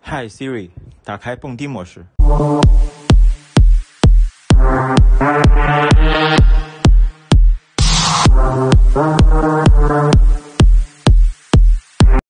Hi Siri，打开蹦迪模式。